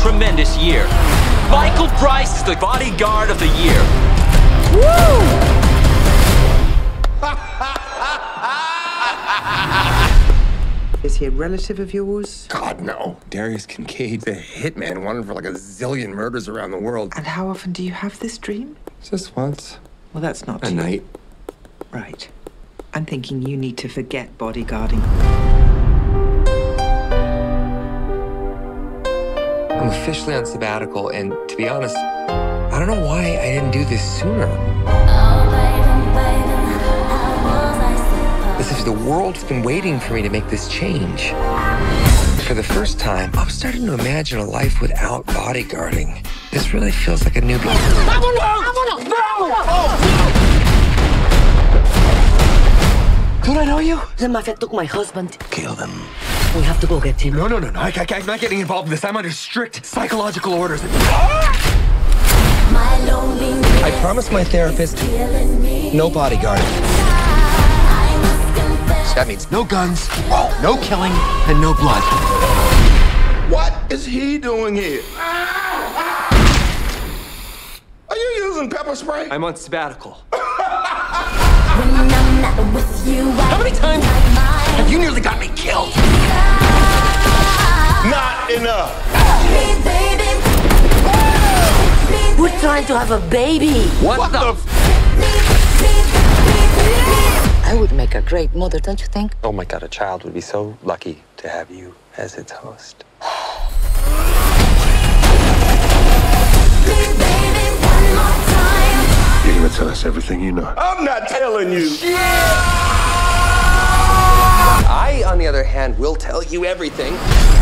tremendous year. Michael Bryce is the bodyguard of the year. Woo! Is he a relative of yours? God, no. Darius Kincaid's a hitman, wanted for like a zillion murders around the world. And how often do you have this dream? Just once. Well, that's not A night. Right. I'm thinking you need to forget bodyguarding. I'm officially on sabbatical, and to be honest, I don't know why I didn't do this sooner. As if the world's been waiting for me to make this change. For the first time, I'm starting to imagine a life without bodyguarding. This really feels like a new beginning. Don't I know you? The mafia took my husband. Kill them. We have to go get him. No. I'm not getting involved in this. I'm under strict psychological orders. I promised my therapist no bodyguarding. That means no guns, no killing, and no blood. What is he doing here? Are you using pepper spray? I'm on sabbatical. How many times have you nearly got me killed? Not enough. We're trying to have a baby. What the I would make a great mother, don't you think? Oh my God, a child would be so lucky to have you as its host. You're gonna tell us everything you know. I'm not telling you. I, on the other hand, will tell you everything.